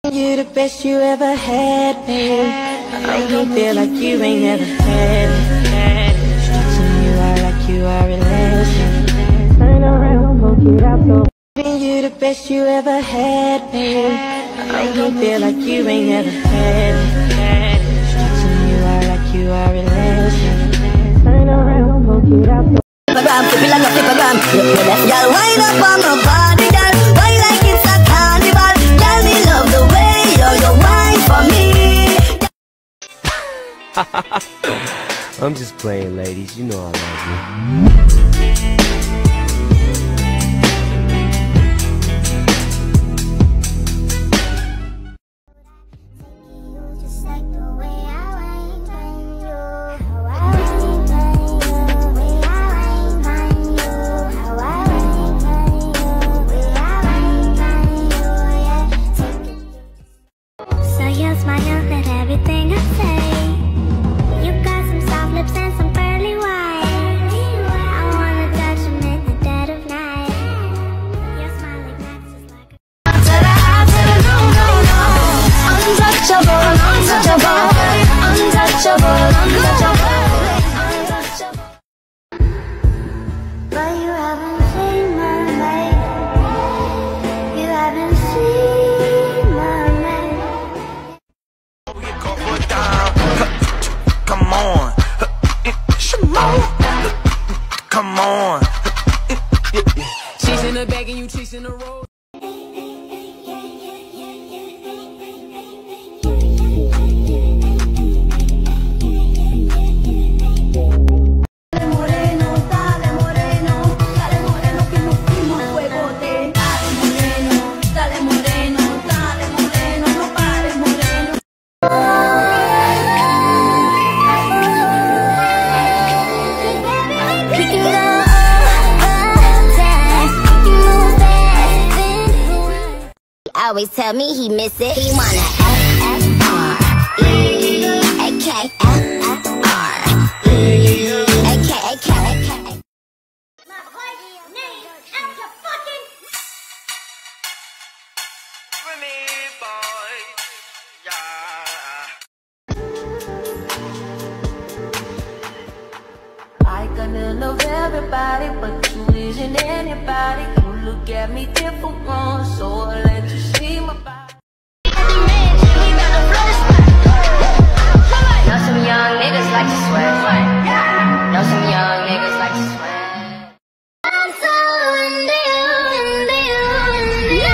You the best you ever had, babe. I make you feel like you ain't never had it. Stretching you out like you are relaxing. Turn around, poke it out so. You the best you ever had, babe. I make you feel like you ain't never had it. Stretching you out like you are relaxing. Turn around, poke it out so. Flip it like a flippergram. Y'all wind up on my body, girl. Why like it's a carnival? Tell me love the way you wine for me. I'm just playing, ladies. You know I love you. Come on. Chasing the bag and you chasing the road. Always tell me he miss it. He wanna F-R-E-A-K-F-R-E-A-K-A-K. I kinda love everybody, but you isn't anybody. You look at me different, so I let you see my body. Know some young niggas like to swear. Know some young niggas like to swear. I'm so into you, into you, into you.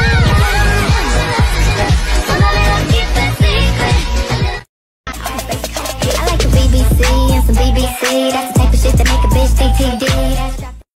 I'm a little keep it secret. I like the BBC and some BBC. That's